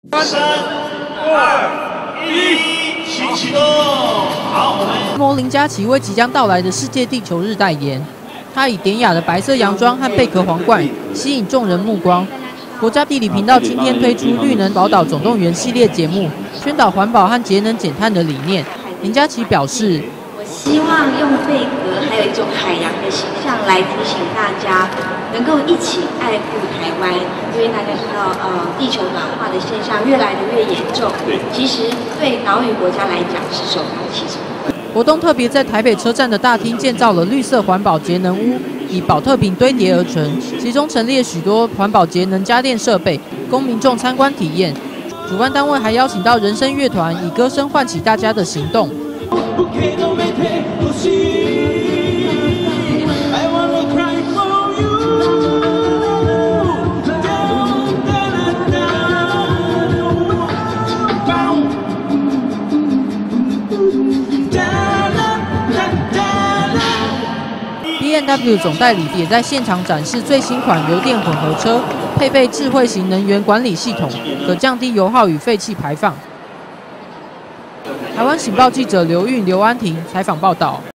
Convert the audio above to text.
3、2、1，起启动！好，我们。 模林嘉琪为即将到来的世界地球日代言，她以典雅的白色洋装和贝壳皇冠吸引众人目光。国家地理频道今天推出“绿能宝岛总动员”系列节目，宣导环保和节能减碳的理念。林嘉琪表示：“ 我希望用贝壳还有一种海洋的形象来提醒大家，能够一起爱护台湾。因为大家知道，地球暖化的现象越来越严重，其实对岛屿国家来讲是首当其冲。” 活动特别在台北车站的大厅建造了绿色环保节能屋，以保特瓶堆叠而成，其中陈列许多环保节能家电设备，供民众参观体验。主办单位还邀请到人声乐团，以歌声唤起大家的行动。BMW 总代理也在现场展示最新款油电混合车，配备智慧型能源管理系统，可降低油耗与废气排放。台湾醒报记者刘安婷采访报道。